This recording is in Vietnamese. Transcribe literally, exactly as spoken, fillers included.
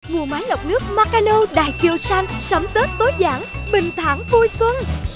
Mua máy lọc nước Makano Daikyo San, sắm Tết tối giản, bình thản vui xuân.